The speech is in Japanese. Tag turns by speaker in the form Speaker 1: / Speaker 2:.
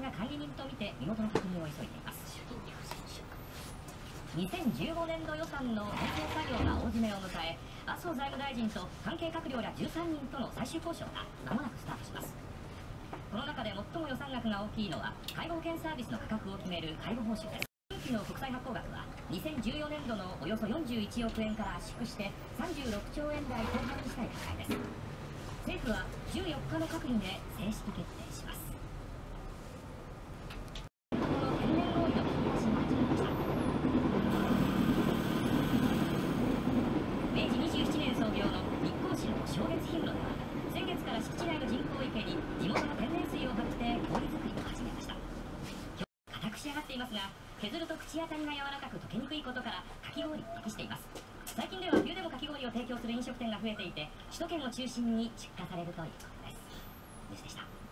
Speaker 1: が管理人とみて身元の確認を急いでいます。2015年度予算の編成作業が大詰めを迎え、麻生財務大臣と関係閣僚ら13人との最終交渉が間もなくスタートします。この中で最も予算額が大きいのは介護保険サービスの価格を決める介護報酬です。新規の国債発行額は2014年度のおよそ41億円から圧縮して36兆円台後半にしたい考えです。政府は14日の閣議で正式決定します。この天然オイルの引き出しが始まりました。明治27年創業の日光市の正月氷室では、先月から敷地内の人工池に地元の天然水を張って氷作りを始めました。硬く仕上がっていますが、削ると口当たりが柔らかく溶けにくいことからかき氷に適しています。最近では冬でもかき氷を提供する飲食店が増えていて、首都圏を中心に出荷されるということです。ニュースでした。